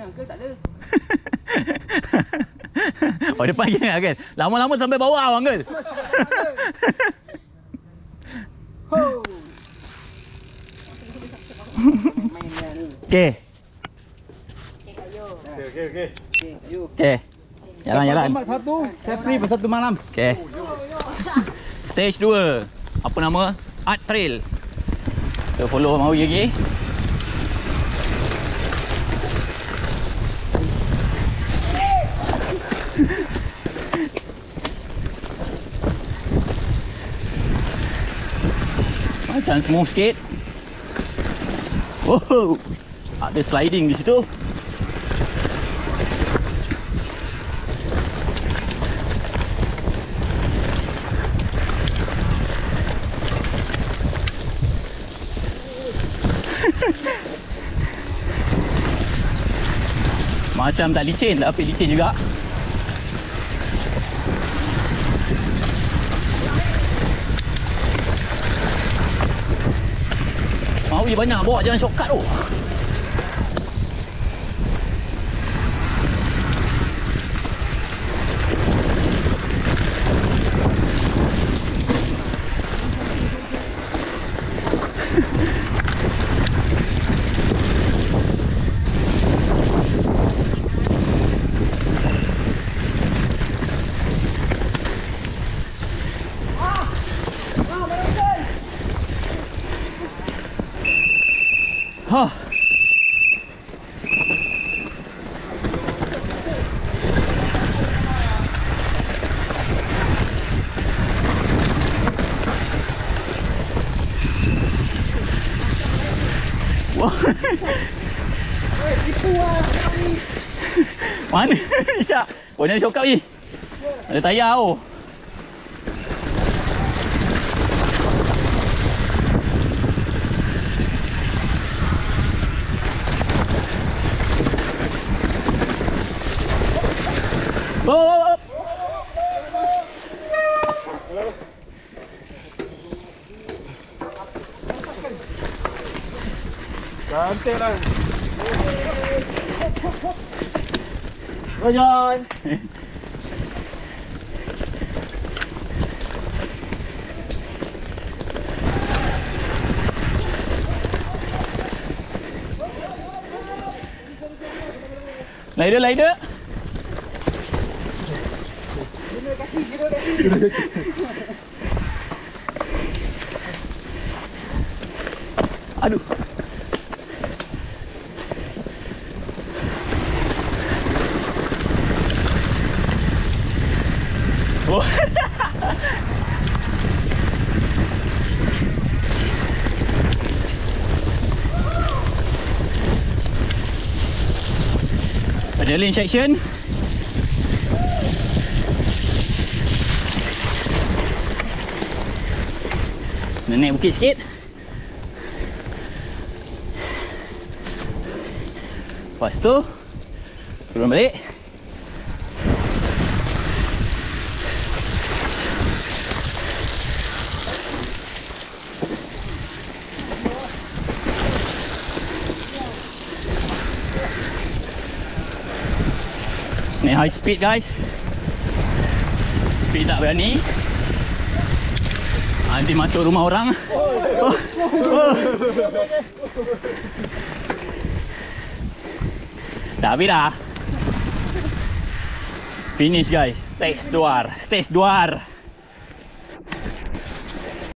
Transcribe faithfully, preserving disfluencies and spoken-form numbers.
mana uncle tak ada. Oh depan lagi kan? Lama-lama sampai bawah uncle. Ho. Okey. Okey okey okey. Okey, ayo. Okey. Jalan-jalan. Tempat satu, saya free pasal satu malam. Okey. Stage dua. Apa nama? Art Trail. Kita follow Maui lagi. Macam smooth sikit. Oh, ada sliding di situ. Macam tak licin, tapi licin juga. Maui banyak bawa jalan shortcut tu. Ha. Wah. Mana Isyak? Boleh shortcut ni. Ada tayar tu. Oh, oh, oh. Cantik lah. Go John. Rider, rider. Aduh. Oh. Adrenaline section. Naik bukit sikit. Lepas tu turun balik. Ni high speed guys. Speed tak berani. Nanti masuk rumah orang. Oh. Oh. Dah habis dah. Finish guys. Stage dua. Stage dua.